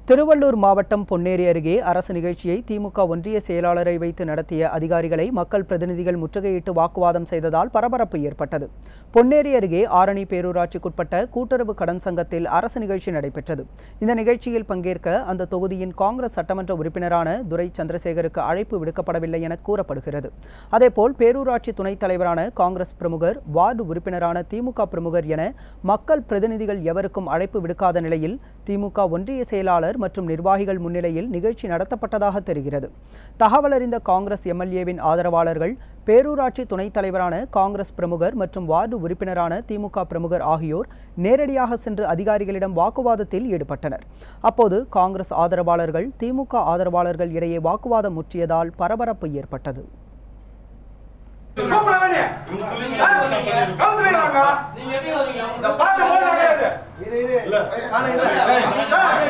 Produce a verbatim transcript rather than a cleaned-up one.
திருவள்ளூர் மாவட்டம் பொன்னேரி அருகே அரசு நிகழ்ச்சியை திமுக ஒன்றிய செயலாளரை வைத்து நடத்திய அதிகாரிகளை மக்கள் பிரதிநிதிகள் முற்றுகையிட்டு வாக்குவாதம் செய்ததால் பரபரப்பு ஏற்பட்டது. பொன்னேரி அருகே ஆரணி பேரூராட்சிக்குட்பட்ட கூட்டுறவு கடன் சங்கத்தில் அரசு நிகழ்ச்சி நடைபெற்றது. இந்த நிகழ்ச்சியில் பங்கேற்க அந்த தொகுதியின் காங்கிரஸ் சட்டமன்ற உறுப்பினரான துரை சந்திரசேகருக்கு அழைப்பு விடுக்கப்படவில்லை என கூறப்படுகிறது. அதேபோல் பேரூராட்சி துணைத் தலைவரான காங்கிரஸ் பிரமுகர், வார்டு உறுப்பினரான திமுக பிரமுகர் என மக்கள் பிரதிநிதிகள் எவருக்கும் அழைப்பு விடுக்காத நிலையில் திமுக ஒன்றிய செயலாளர் மற்றும் நிர்வாகிகள் முன்னிலையில் நிகழ்ச்சி நடத்தப்பட்டதாக தெரிகிறது. தகவல் அறிந்த காங்கிரஸ் எம்எல்ஏவின் ஆதரவாளர்கள் பேரூராட்சி துணைத் தலைவரான காங்கிரஸ் பிரமுகர் மற்றும் வார்டு உறுப்பினரான திமுக பிரமுகர் ஆகியோர் நேரடியாக சென்று அதிகாரிகளிடம் வாக்குவாதத்தில் ஈடுபட்டனர். அப்போது காங்கிரஸ் ஆதரவாளர்கள் திமுக ஆதரவாளர்கள் இடையே வாக்குவாதம் முற்றியதால் பரபரப்பு ஏற்பட்டது. நீங்க